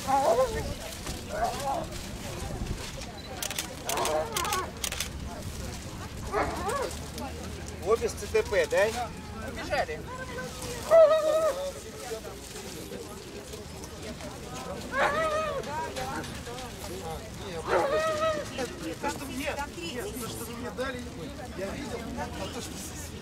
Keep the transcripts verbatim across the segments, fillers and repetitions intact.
Обе с ЦТП, да? Убежали. Просто мне, нет, то, что вы мне дали, я видел, а то, что...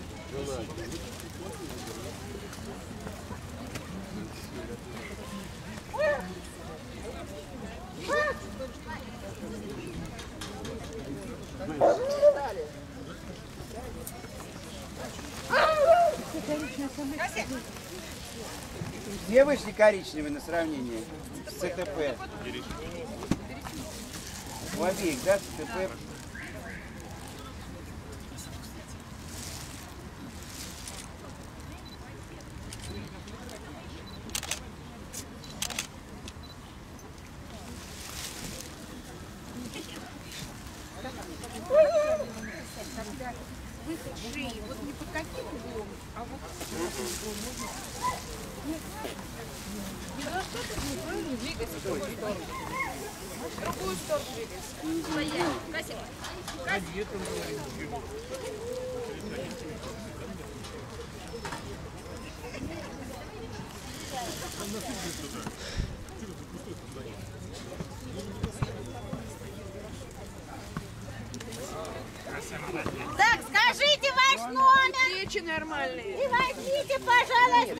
Где вышли коричневые на сравнение с ЦТП? У обеих, да, ЦТП? Выход шеи, вот не под каким углом, а вот немножко неправильно двигайся в другую сторону. В другую сторону двигайся. Своя. Красиво. Так, скажите ваш номер. Плечи нормальные. И возьмите, пожалуйста.